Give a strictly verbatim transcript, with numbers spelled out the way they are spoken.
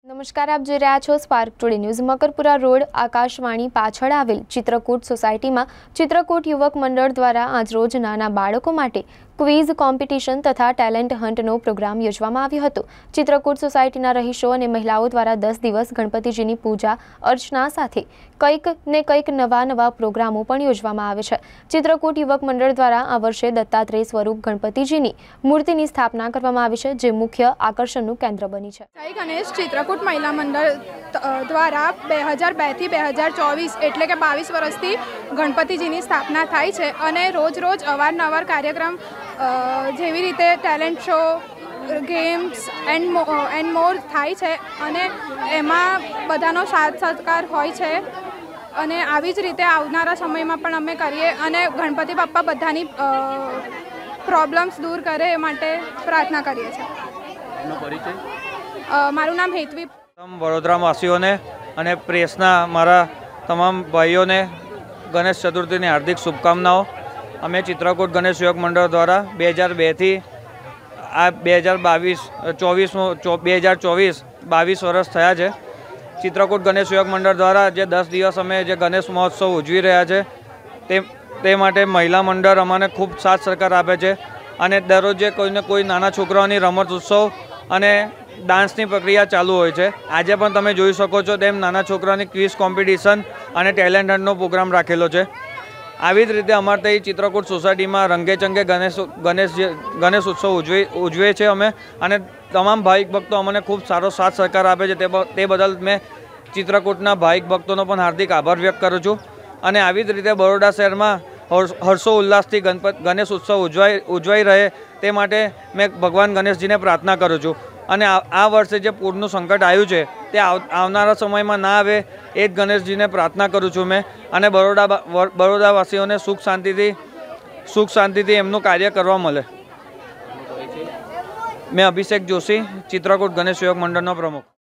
નમસ્કાર, આપ જોઈ રહ્યા છો spark today news. Makarpura road Akashvani પાછળ આવેલ ચિત્રકૂટ સોસાયટીમાં ચિત્રકૂટ યુવક મંડળ દ્વારા આજરોજ નાના બાળકો માટે ક્વિઝ કોમ્પિટિશન તથા ટેલેન્ટ હન્ટનો પ્રોગ્રામ યોજવામાં આવ્યો હતો। ચિત્રકૂટ સોસાયટીના રહીશો અને મહિલાઓ દ્વારા દસ દિવસ ગણપતિજીની પૂજા અર્ચના સાથે કંઈક ને કંઈક નવા નવા પ્રોગ્રામો પણ યોજવામાં આવે છે। ચિત્રકૂટ યુવક મંડળ દ્વારા આ વર્ષે દત્તાત્રેય સ્વરૂપ ગણપતિજીની મૂર્તિની સ્થાપના કરવામાં આવી છે, જે મુખ્ય આકર્ષણનું કેન્દ્ર બની છે। જય ગણેશ ચિત્રકૂટ મહિલા મંડળ દ્વારા બે હજાર બે થી બે હજાર ચોવીસ એટલે કે બાવીસ વર્ષથી ગણપતિજીની સ્થાપના થાય છે અને રોજ રોજ અવારનવાર કાર્યક્રમ જેવી રીતે talent show, games and and more થાય છે અને એમાં બધાનો સાથ સહકાર હોય છે અને આવી જ રીતે આવનારા સમયમાં પણ અમે કરીએ અને ગણપતિ બાપ્પા બધાની પ્રોબ્લેમ્સ દૂર કરે એ માટે પ્રાર્થના કરીએ છીએ। મારું નામ હેતવી। વડોદરાવાસીઓને અને પ્રેસના મારા તમામ ભાઈઓને ગણેશ ચતુર્થીની હાર્દિક શુભકામનાઓ। અમે ચિત્રકૂટ ગણેશ યુવક મંડળ દ્વારા બે હજાર બેથી આ બે હજાર બાવીસ ચોવીસનું બે હજાર ચોવીસ બાવીસ વર્ષ થયા છે। ચિત્રકૂટ ગણેશ યુવક મંડળ દ્વારા જે દસ દિવસ અમે જે ગણેશ મહોત્સવ ઉજવી રહ્યા છે તે તે માટે મહિલા મંડળ અમને ખૂબ સાથ સહકાર આપે છે અને દરરોજે કોઈને કોઈ નાના છોકરાઓની રમત ઉત્સવ અને ડાન્સની પ્રક્રિયા ચાલુ હોય છે। આજે પણ તમે જોઈ શકો છો તેમ નાના છોકરાઓની ક્વિઝ કોમ્પિટિશન અને ટેલેન્ટ હન્ટનો પ્રોગ્રામ રાખેલો છે। આવી જ રીતે અમારે ત્યાં ચિત્રકૂટ સોસાયટીમાં રંગેચંગે ગણેશ ગણેશ ગણેશ ઉત્સવ ઉજવી ઉજવીએ છીએ અમે અને તમામ ભાવિક ભક્તો અમને ખૂબ સારો સાથ સહકાર આપે છે। તે બદલ મેં ચિત્રકૂટના ભાવિક ભક્તોનો પણ હાર્દિક આભાર વ્યક્ત કરું છું અને આવી જ રીતે બરોડા શહેરમાં હર્ષો ઉલ્લાસથી ગણપત ગણેશ ઉત્સવ ઉજવાઈ ઉજવાઈ રહે તે માટે મેં ભગવાન ગણેશજીને પ્રાર્થના કરું છું અને આ વર્ષે જે પૂરનું સંકટ આવ્યું છે તે આવનારા સમયમાં ના આવે એ જ ગણેશજીને પ્રાર્થના કરું છું મેં અને બરોડા બરોડાવાસીઓને સુખ શાંતિથી સુખ શાંતિથી એમનું કાર્ય કરવા મળે। મેં અભિષેક જોશી, ચિત્રકૂટ ગણેશ યુવક મંડળનો પ્રમુખ।